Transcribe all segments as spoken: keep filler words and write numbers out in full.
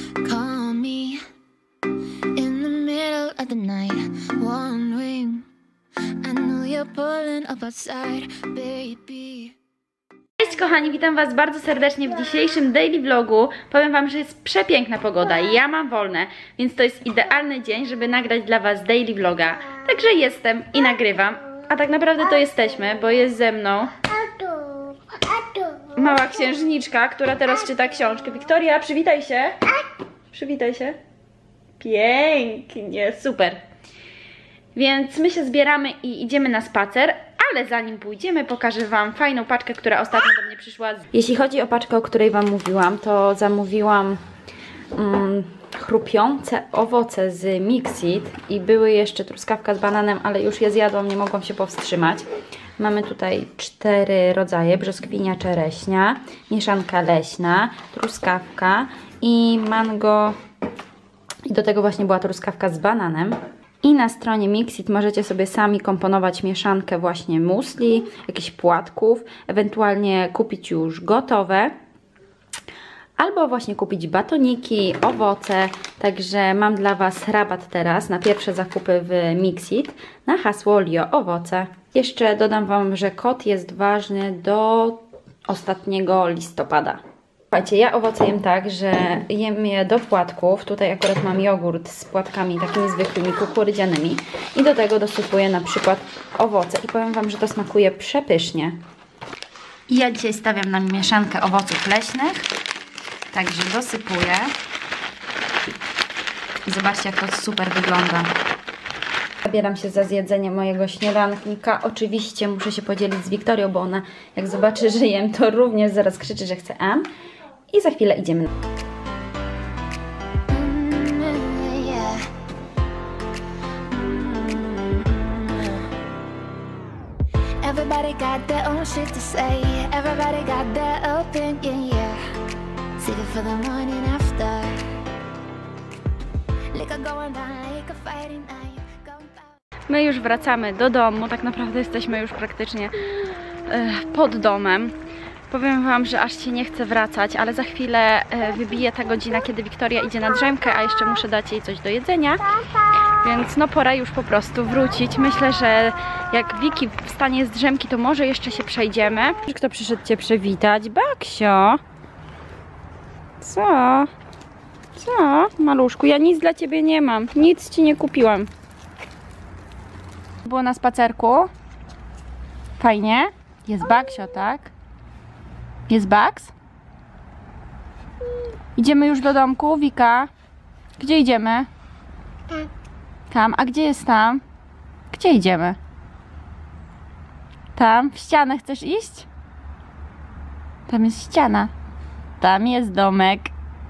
Call me in the middle of the night, wondering. I know you're pulling up outside, baby. Cześć kochani, witam was bardzo serdecznie w dzisiejszym daily vlogu. Powiem wam, że jest przepiękna pogoda i ja mam wolne, więc to jest idealny dzień, żeby nagrać dla was daily vloga. Także jestem i nagrywam, a tak naprawdę to jesteśmy, bo jest ze mną mała księżniczka, która teraz czyta książkę. Wiktoria, przywitaj się. Przywitaj się. Pięknie, super. Więc my się zbieramy i idziemy na spacer, ale zanim pójdziemy, pokażę wam fajną paczkę, która ostatnio do mnie przyszła. Jeśli chodzi o paczkę, o której wam mówiłam, to zamówiłam um, chrupiące owoce z Mixit i były jeszcze truskawka z bananem, ale już je zjadłam, nie mogłam się powstrzymać. Mamy tutaj cztery rodzaje: brzoskwinia, czereśnia, mieszanka leśna, truskawka i mango. I do tego właśnie była truskawka z bananem. I na stronie Mixit możecie sobie sami komponować mieszankę właśnie musli, jakichś płatków, ewentualnie kupić już gotowe, albo właśnie kupić batoniki, owoce. Także mam dla was rabat teraz na pierwsze zakupy w Mixit na hasło Lio Owoce. Jeszcze dodam wam, że kod jest ważny do ostatniego listopada. Słuchajcie, ja owoce jem tak, że jem je do płatków. Tutaj akurat mam jogurt z płatkami takimi zwykłymi, kukurydzianymi. I do tego dosypuję na przykład owoce. I powiem wam, że to smakuje przepysznie. I ja dzisiaj stawiam na mieszankę owoców leśnych. Także dosypuję. I zobaczcie, jak to super wygląda. Zabieram się za zjedzenie mojego śniadanknika. Oczywiście muszę się podzielić z Wiktorią, bo ona jak zobaczy, że jem, to również zaraz krzyczy, że chce am. I za chwilę idziemy. Everybody got their own shit to say. Everybody got their opinion, yeah. Save it for the morning after. Liquor going down like a fighting night. My już wracamy do domu. Tak naprawdę jesteśmy już praktycznie e, pod domem. Powiem wam, że aż się nie chce wracać, ale za chwilę e, wybije ta godzina, kiedy Wiktoria idzie na drzemkę, a jeszcze muszę dać jej coś do jedzenia. Więc no pora już po prostu wrócić. Myślę, że jak Wiki wstanie z drzemki, to może jeszcze się przejdziemy. Kto przyszedł cię przywitać? Baksio! Co? Co? Maluszku, ja nic dla ciebie nie mam. Nic ci nie kupiłam. Było na spacerku? Fajnie? Jest Baksio, tak? Jest Baks? Idziemy już do domku, Wika? Gdzie idziemy? Tam. Tam? A gdzie jest tam? Gdzie idziemy? Tam? W ścianę chcesz iść? Tam jest ściana. Tam jest domek.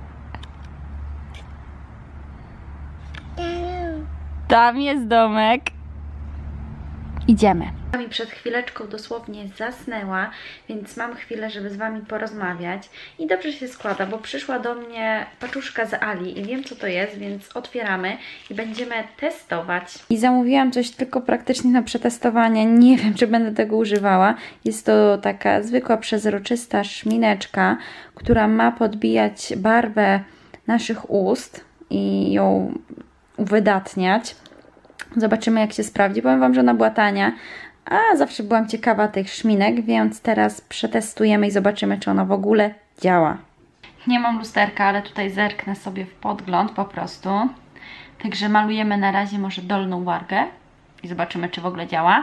Tam jest domek. Idziemy. Mi przed chwileczką dosłownie zasnęła, więc mam chwilę, żeby z wami porozmawiać. I dobrze się składa, bo przyszła do mnie paczuszka z Ali i wiem, co to jest, więc otwieramy i będziemy testować. I zamówiłam coś tylko praktycznie na przetestowanie. Nie wiem, czy będę tego używała. Jest to taka zwykła, przezroczysta szmineczka, która ma podbijać barwę naszych ust i ją uwydatniać. Zobaczymy, jak się sprawdzi. Powiem wam, że ona była tania, a zawsze byłam ciekawa tych szminek, więc teraz przetestujemy i zobaczymy, czy ona w ogóle działa. Nie mam lusterka, ale tutaj zerknę sobie w podgląd po prostu. Także malujemy na razie może dolną wargę i zobaczymy, czy w ogóle działa.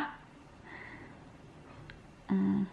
Hmm.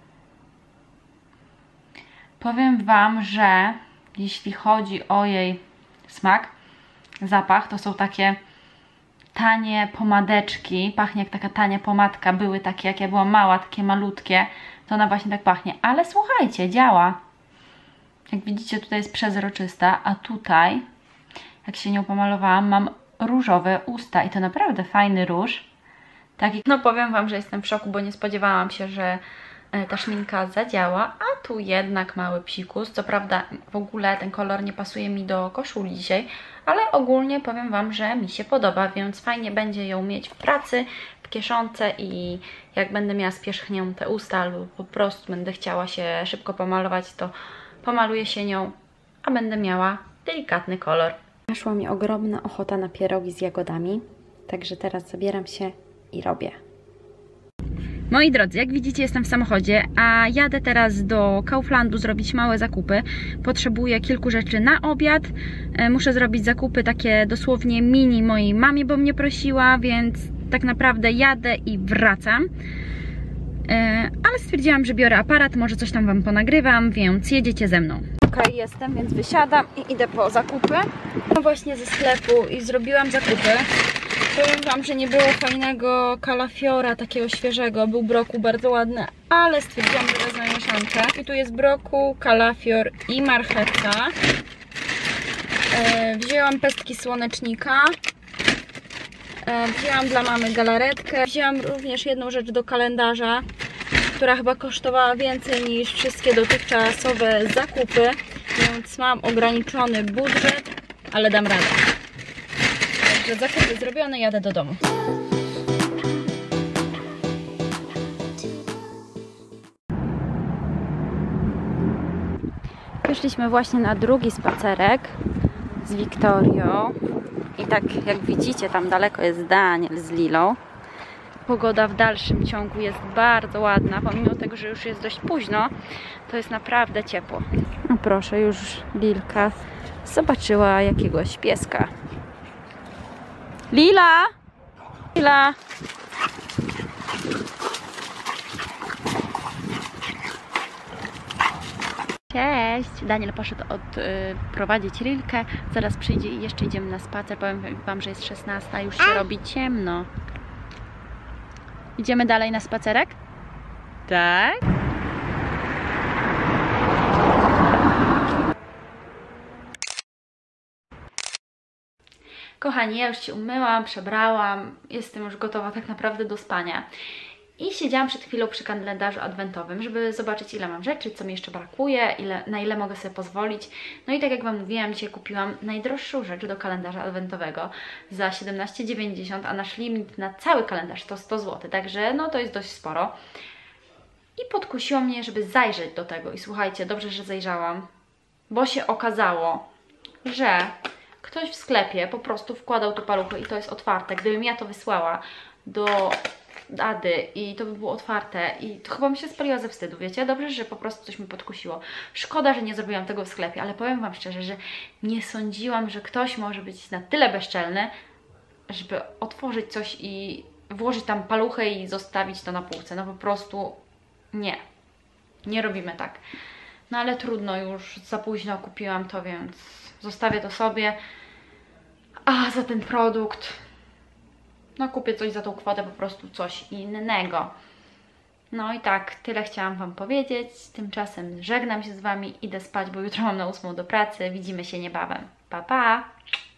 Powiem wam, że jeśli chodzi o jej smak, zapach, to są takie tanie pomadeczki, pachnie jak taka tania pomadka, były takie jak ja byłam mała, takie malutkie, to ona właśnie tak pachnie, ale słuchajcie, działa. Jak widzicie, tutaj jest przezroczysta, a tutaj, jak się nią pomalowałam, mam różowe usta i to naprawdę fajny róż. Taki, no powiem wam, że jestem w szoku, bo nie spodziewałam się, że ta szminka zadziała, a tu jednak mały psikus. Co prawda w ogóle ten kolor nie pasuje mi do koszuli dzisiaj, ale ogólnie powiem wam, że mi się podoba, więc fajnie będzie ją mieć w pracy, w kieszonce i jak będę miała spierzchnięte usta albo po prostu będę chciała się szybko pomalować, to pomaluję się nią, a będę miała delikatny kolor. Naszła mi ogromna ochota na pierogi z jagodami, także teraz zabieram się i robię. Moi drodzy, jak widzicie, jestem w samochodzie, a jadę teraz do Kauflandu zrobić małe zakupy. Potrzebuję kilku rzeczy na obiad. Muszę zrobić zakupy takie dosłownie mini mojej mamie, bo mnie prosiła, więc tak naprawdę jadę i wracam. Ale stwierdziłam, że biorę aparat, może coś tam wam ponagrywam, więc jedziecie ze mną. Okej, jestem, więc wysiadam i idę po zakupy. No właśnie ze sklepu i zrobiłam zakupy. Powiem wam, że nie było fajnego kalafiora, takiego świeżego. Był brokuł bardzo ładny, ale stwierdziłam, że wezmę mieszankę. I tu jest brokuł, kalafior i marchewka. E, wzięłam pestki słonecznika. E, wzięłam dla mamy galaretkę. Wzięłam również jedną rzecz do kalendarza, która chyba kosztowała więcej niż wszystkie dotychczasowe zakupy. Więc mam ograniczony budżet, ale dam radę. Także zakupy zrobione, jadę do domu. Wyszliśmy właśnie na drugi spacerek z Wiktorią i tak jak widzicie, tam daleko jest Daniel z Lilą. Pogoda w dalszym ciągu jest bardzo ładna, pomimo tego, że już jest dość późno, to jest naprawdę ciepło. No proszę, już Lilka zobaczyła jakiegoś pieska. Lila! Lila! Cześć! Daniel poszedł odprowadzić y, Lilkę. Zaraz przyjdzie i jeszcze idziemy na spacer. Powiem wam, że jest szesnasta, już się robi ciemno. Idziemy dalej na spacerek? Tak? Kochani, ja już się umyłam, przebrałam, jestem już gotowa tak naprawdę do spania. I siedziałam przed chwilą przy kalendarzu adwentowym, żeby zobaczyć, ile mam rzeczy, co mi jeszcze brakuje, ile, na ile mogę sobie pozwolić. No i tak jak wam mówiłam, dzisiaj kupiłam najdroższą rzecz do kalendarza adwentowego za siedemnaście dziewięćdziesiąt, a nasz limit na cały kalendarz to sto złotych, także no to jest dość sporo. I podkusiło mnie, żeby zajrzeć do tego. I słuchajcie, dobrze, że zajrzałam, bo się okazało, że ktoś w sklepie po prostu wkładał tu paluchy i to jest otwarte. Gdybym ja to wysłała do Ady i to by było otwarte i to chyba mi się spaliła ze wstydu, wiecie? Dobrze, że po prostu coś mi podkusiło. Szkoda, że nie zrobiłam tego w sklepie, ale powiem wam szczerze, że nie sądziłam, że ktoś może być na tyle bezczelny, żeby otworzyć coś i włożyć tam paluchę i zostawić to na półce. No po prostu nie. Nie robimy tak. No ale trudno, już za późno kupiłam to, więc zostawię to sobie. A za ten produkt no kupię coś za tą kwotę, po prostu coś innego. No i tak, tyle chciałam wam powiedzieć. Tymczasem żegnam się z wami, idę spać, bo jutro mam na ósmą do pracy. Widzimy się niebawem. Pa, pa!